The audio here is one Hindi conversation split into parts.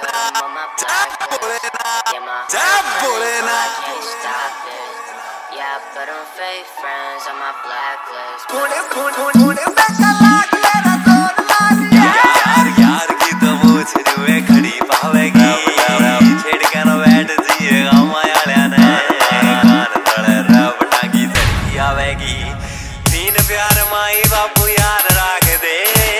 Yeah, but I'm fake friends on my blacklist. यार की तो मुझ जुए खड़ी पावेगी छेड़ के न बैठ जिएगा मायाल्या ने कान तले रब टांगी धरती आवेगी तीन प्यार माई बापू यार राख दे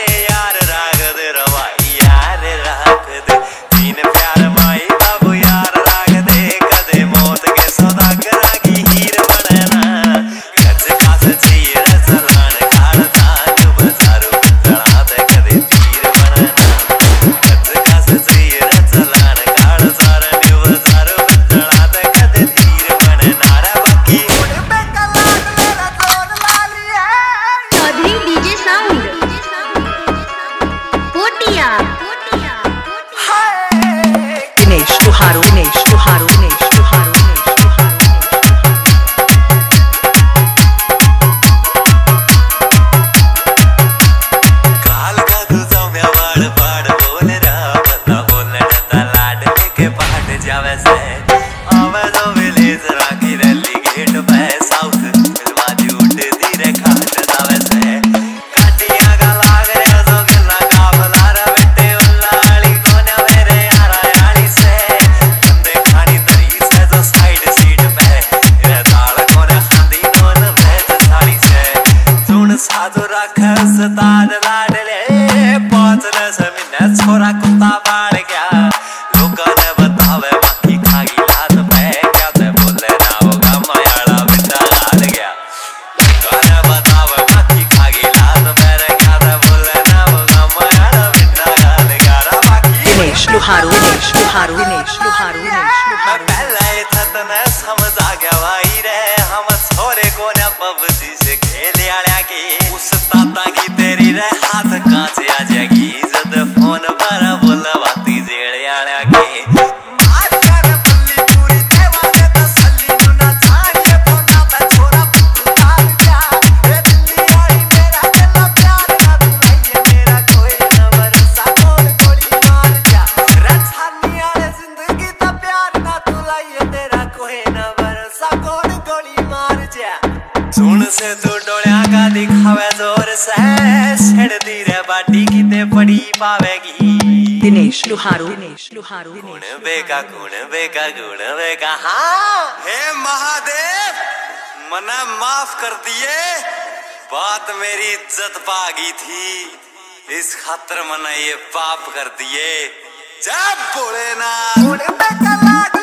रवाई यार राख दे तीन प्यार माई बापू यार राख दे कदे मौत के सौदागर की हीर बने कच कास चीर चलान काढ़ता जुब सारू चढ़ा दे कदे तीर बने कच कास चीर चलान काढ़ सारा जुब सारू चढ़ा दे कदे तीर बने नारा बाकी चौधरी डीजे साउंड पोटिया दिनेश तुहारू काल का तू सौम्या बाड़ बाड़ बोल रहा बंदा बोलने ता लाड के पाट जावे से आवे तो विलेज राखी रैली गेट पे साउथ मिलवा दी उठ धीरे खाट जावे से काटिया का लाग रे सो गिला काबला रे बेटे वल्लाली कोना मेरे यारा याली से बंदे खानी तरी से जो साइड सीट पे रे दाल कोने खांदी नोन भेज साड़ी से सुन साधु रख सतार लाडले पांच न जमीन छोरा कुत्ता बाढ़ गया लोगों ने बतावे बाकी खागी लात पे क्या ते बोले ना होगा मायाड़ा बिना हार गया लोगों ने बतावे बाकी खागी लात पे क्या ते बोले ना होगा मायाड़ा बिना हार गया बाकी दिनेश तुहारू पहले इतना समझ आ गया भाई रे हम छोरे को ना पबजी से खेल आया की उस ताता की तेरी रे हाथ कांच आ जाएगी जद फोन पर बोलवाती जेड़ आया की आज कर बल्ली पूरी देवा दे तसल्ली ना चाहिए फोना पे छोरा पुकार जा ए दिल्ली आई मेरा दिल प्यार ना तू नहीं मेरा कोई न भरोसा कौन गोली मार जा रछानी वाले जिंदगी दा प्यार ना तू लाइए तेरा कोई न भरोसा कौन गोली मार जा सुन से तू डोलिया का दिखावे जोर से छेड़ दी रे बाटी की ते पड़ी पावेगी दिनेश तुहारू गुण बेका हाँ हे महादेव मना माफ कर दिए बात मेरी इज्जत पागी थी इस खातर मना ये पाप कर दिए जब बोले ना